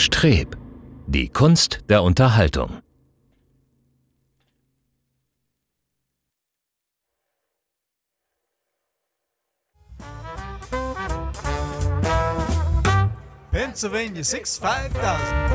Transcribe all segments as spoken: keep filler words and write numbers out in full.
Streb. Die Kunst der Unterhaltung. Pennsylvania six five thousand.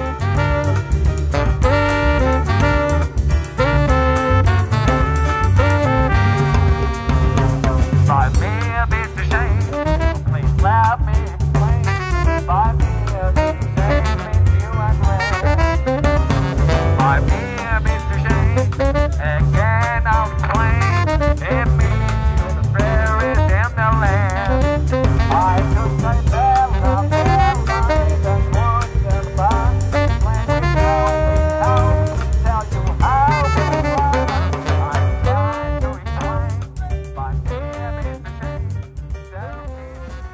Buy me a piece of shame, please let me explain. Buy me a piece of shame, means you and me. Buy me a piece of shame, again I'll explain. It means you the fairies in the land. I could say Bella, Bella, and one goodbye. When we go, we tell you how we fly. I'm trying to explain. Buy me a piece of shame, tell me.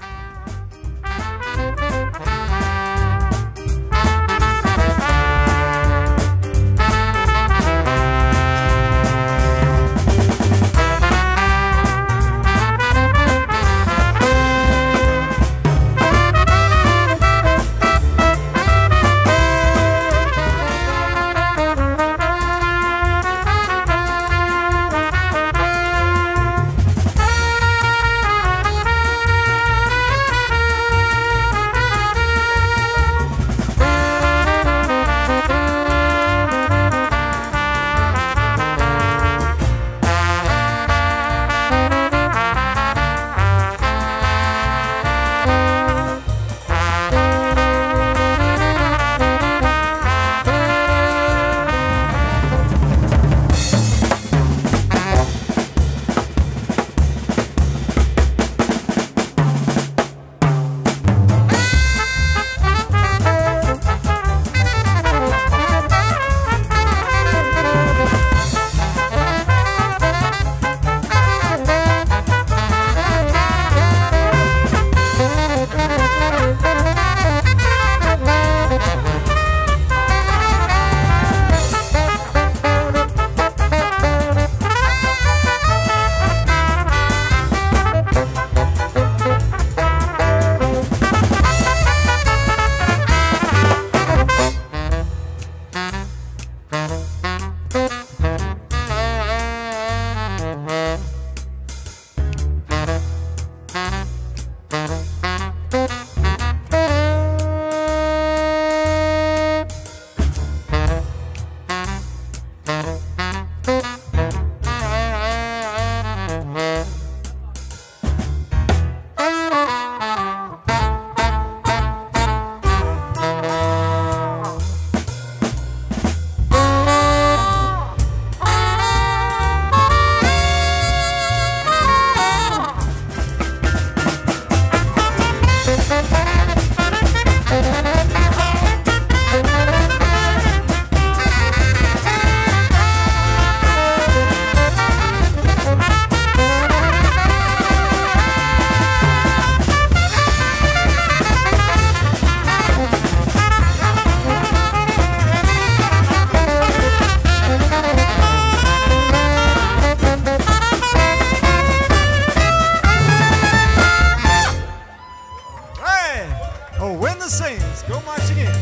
Oh, when the Saints go marching in.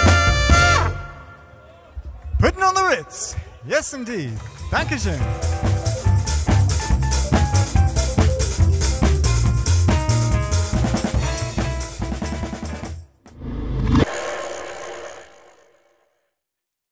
Putting on the Ritz. Yes, indeed. Dankeschön.